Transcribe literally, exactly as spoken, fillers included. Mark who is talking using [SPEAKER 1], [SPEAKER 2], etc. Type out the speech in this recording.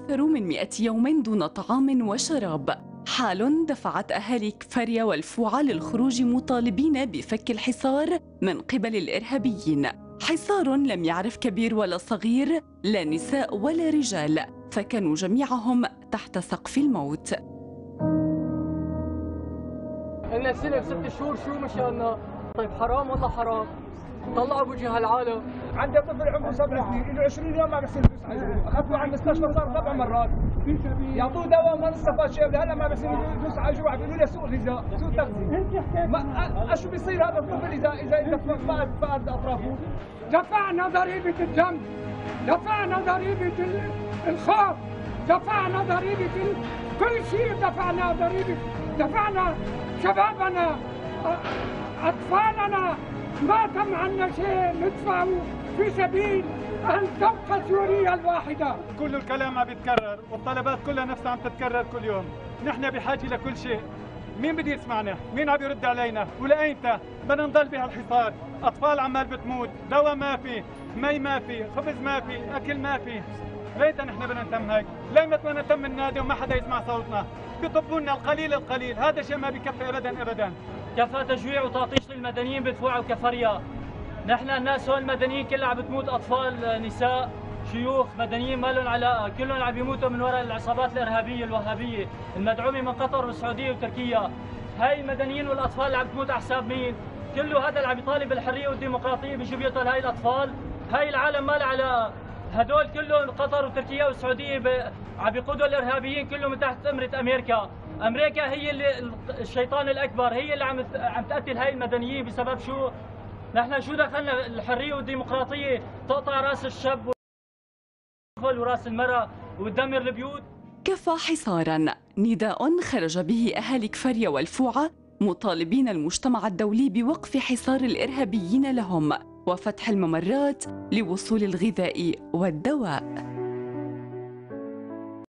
[SPEAKER 1] أكثر من مئة يوم دون طعام وشراب، حال دفعت أهالي كفريا والفوعة للخروج مطالبين بفك الحصار من قبل الإرهابيين. حصار لم يعرف كبير ولا صغير، لا نساء ولا رجال، فكانوا جميعهم تحت سقف الموت.
[SPEAKER 2] إلنا سنة ست شهور شو مشاننا؟ طيب حرام والله حرام. طلعوا بوجه هالعالم.
[SPEAKER 3] عندي طفل عمره سبع سنين، له عشرين يوم ما بيصير فلوس عاجبه، اخذته على المستشفى صار سبع مرات. يعطوه دواء ما استفاد شيء، لهلا ما بيصير فلوس عاجبه، عم بيقولوا له سوء غذاء، سوء تغذية. ما شو بيصير هذا الطفل اذا اذا اذا فقد فقد اطرافه؟
[SPEAKER 4] دفعنا ضريبة الدم، دفعنا ضريبة الخوف، دفعنا ضريبة كل شيء، دفعنا ضريبة، دفعنا شبابنا، أطفالنا، ما تم عنا شيء ندفعه في سبيل أن تبقى سوريا الواحدة.
[SPEAKER 5] كل الكلام عم بيتكرر والطلبات كلها نفسها عم تتكرر كل يوم. نحن بحاجة لكل شيء. مين بده يسمعنا؟ مين عم يرد علينا؟ ولأيمتى بدنا نضل بهالحصار؟ أطفال عمال بتموت، دواء ما في، مي ما في، خبز ما في، أكل ما في. ليتا نحن بدنا نتم هيك، ليمة ما نتم النادي وما حدا يسمع صوتنا. بيطبوا لنا القليل القليل، هذا شيء ما بكفي أبدا أبدا.
[SPEAKER 2] كفى تجويع وتعطيش للمدنيين بدفوع وكفريا. نحن الناس هون المدنيين كلها عم بتموت، اطفال، نساء، شيوخ، مدنيين ما لهم علاقه، كلهم عم بيموتوا من وراء العصابات الارهابيه الوهابيه المدعومه من قطر والسعوديه وتركيا. هاي المدنيين والاطفال اللي عم بتموت على حساب مين؟ كله هذا اللي عم يطالب بالحريه والديمقراطيه بيجي بيقتل هاي الاطفال. هاي العالم ما لها علاقه، هدول كلهم قطر وتركيا والسعوديه ب... عم بيقودوا الارهابيين كلهم من تحت امره امريكا. امريكا هي اللي الشيطان الاكبر، هي اللي عم عم تقتل هاي المدنيين. بسبب شو؟ نحن شو دخلنا الحريه والديمقراطيه تقطع راس الشاب والطفل وراس المراه وتدمر البيوت؟
[SPEAKER 1] كفى حصارا، نداء خرج به أهالي كفريا والفوعة مطالبين المجتمع الدولي بوقف حصار الإرهابيين لهم وفتح الممرات لوصول الغذاء والدواء.